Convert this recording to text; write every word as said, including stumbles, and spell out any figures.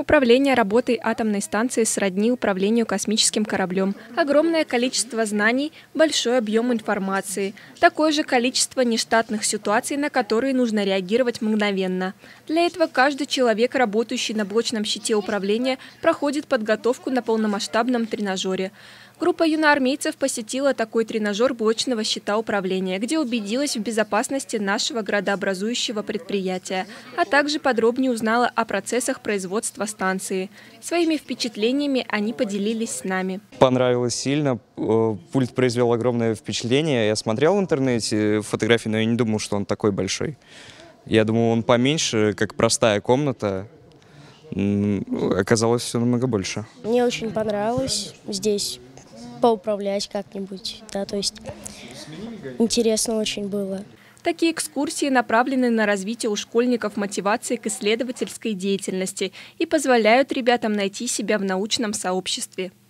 Управление работой атомной станции сродни управлению космическим кораблем. Огромное количество знаний, большой объем информации. Такое же количество нештатных ситуаций, на которые нужно реагировать мгновенно. Для этого каждый человек, работающий на блочном щите управления, проходит подготовку на полномасштабном тренажере. Группа юноармейцев посетила такой тренажер блочного щита управления, где убедилась в безопасности нашего градообразующего предприятия, а также подробнее узнала о процессах производства станции. Своими впечатлениями они поделились с нами. Понравилось сильно. Пульт произвел огромное впечатление. Я смотрел в интернете фотографии, но я не думал, что он такой большой. Я думал, он поменьше, как простая комната. Оказалось, все намного больше. Мне очень понравилось здесь поуправлять как-нибудь, да, то есть интересно очень было. Такие экскурсии направлены на развитие у школьников мотивации к исследовательской деятельности и позволяют ребятам найти себя в научном сообществе.